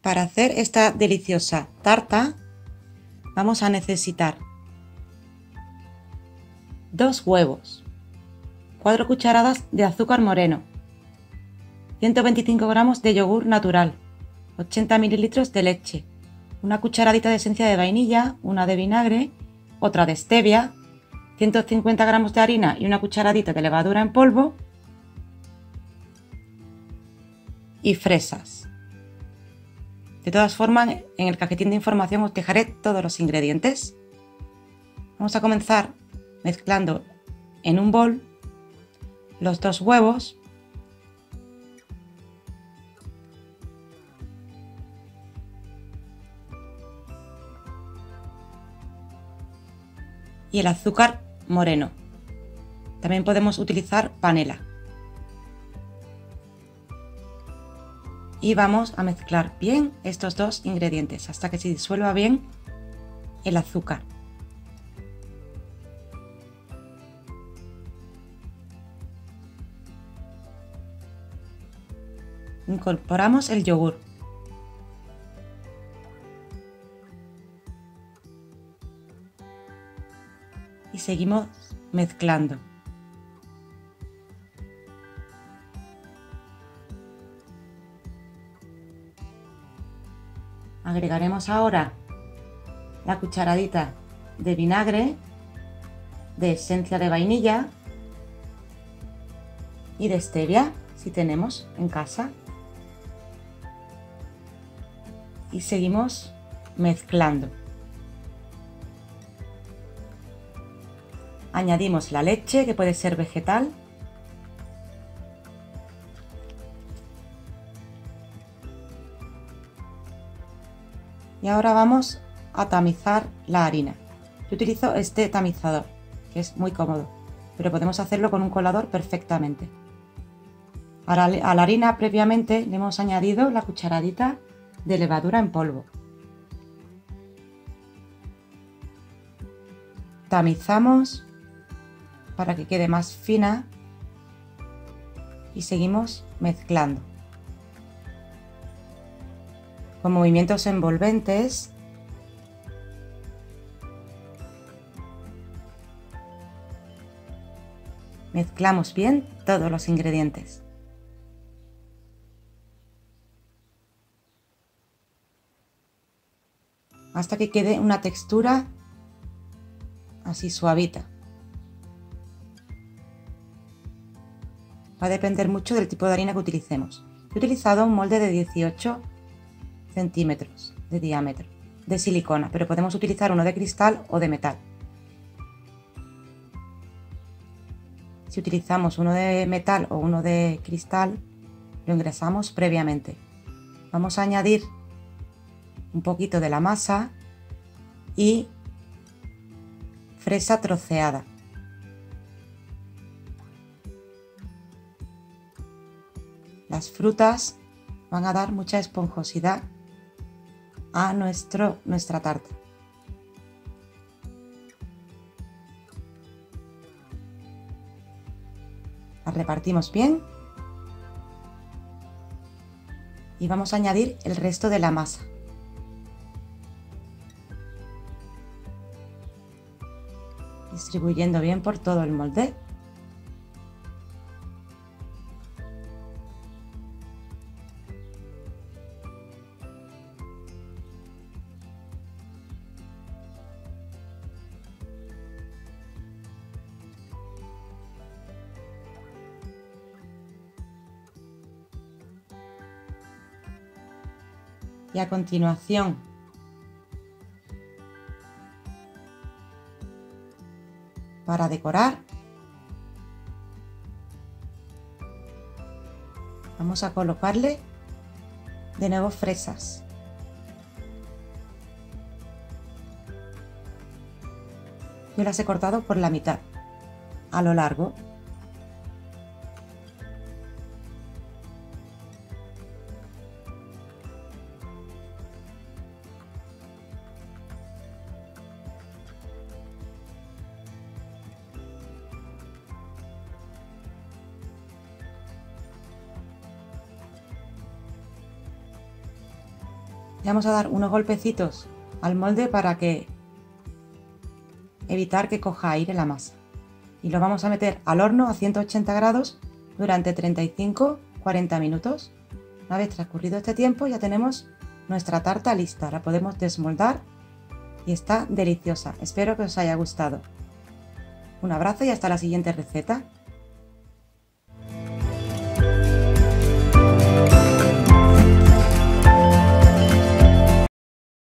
Para hacer esta deliciosa tarta vamos a necesitar 2 huevos, 4 cucharadas de azúcar moreno, 125 gramos de yogur natural, 80 mililitros de leche, una cucharadita de esencia de vainilla, una de vinagre, otra de stevia, 150 gramos de harina y una cucharadita de levadura en polvo y fresas. De todas formas, en el cajetín de información os dejaré todos los ingredientes. Vamos a comenzar mezclando en un bol los 2 huevos, y el azúcar moreno. También podemos utilizar panela. Y vamos a mezclar bien estos 2 ingredientes hasta que se disuelva bien el azúcar. Incorporamos el yogur. Y seguimos mezclando. Agregaremos ahora la cucharadita de vinagre, de esencia de vainilla y de stevia, si tenemos en casa. Y seguimos mezclando. Añadimos la leche, que puede ser vegetal. Y ahora vamos a tamizar la harina. Yo utilizo este tamizador, que es muy cómodo, pero podemos hacerlo con un colador perfectamente. Ahora, a la harina previamente le hemos añadido la cucharadita de levadura en polvo. Tamizamos para que quede más fina y seguimos mezclando. Con movimientos envolventes. Mezclamos bien todos los ingredientes. Hasta que quede una textura así suavita. Va a depender mucho del tipo de harina que utilicemos. He utilizado un molde de 18 centímetros de diámetro de silicona, pero podemos utilizar uno de cristal o de metal. Si utilizamos uno de metal o uno de cristal, lo engrasamos previamente. Vamos a añadir un poquito de la masa y fresa troceada. Las frutas van a dar mucha esponjosidad a nuestra tarta. La repartimos bien y vamos a añadir el resto de la masa. Distribuyendo bien por todo el molde. Y a continuación para decorar vamos a colocarle de nuevo fresas. Yo las he cortado por la mitad a lo largo. Le vamos a dar unos golpecitos al molde para evitar que coja aire la masa. Y lo vamos a meter al horno a 180 grados durante 35-40 minutos. Una vez transcurrido este tiempo ya tenemos nuestra tarta lista. La podemos desmoldar y está deliciosa. Espero que os haya gustado. Un abrazo y hasta la siguiente receta.